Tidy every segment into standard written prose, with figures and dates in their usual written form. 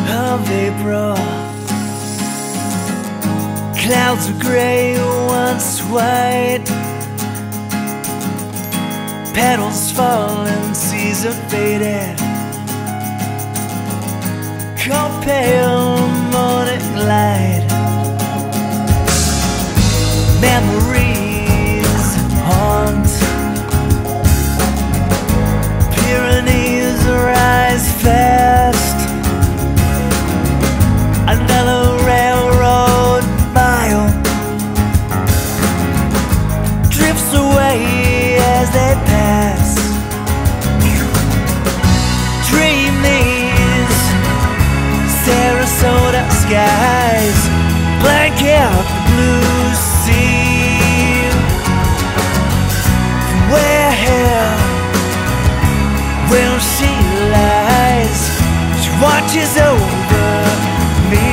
of April. Clouds are gray, once white. Petals fall and seas are faded. Cold pale morning light. Memories haunt. Pyrenees rise fast. Another railroad mile drifts away as they pass. Dreaming Sarasota skies blank out the blue sea. Where she lies, she watches over me.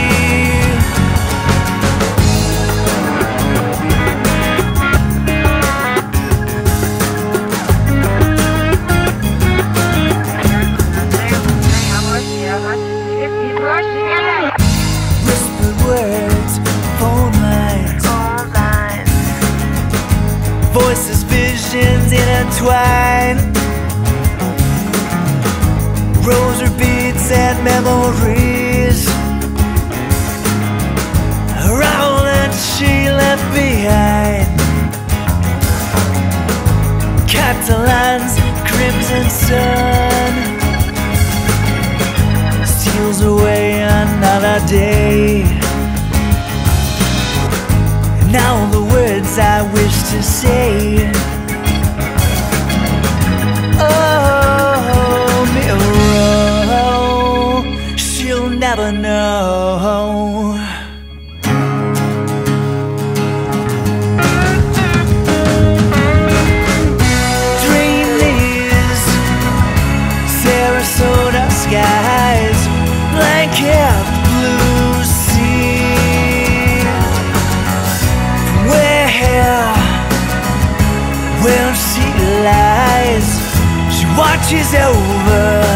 Whispered words, phone lines, voices, visions intertwine. Rosary beads and memories around that she left behind. Catalan's crimson sun steals away another day. Now the words I wish to say. Oh, mirror, she'll never know. Dream these Sarasota skies, blank out the blue sea. Where she lies, she watches over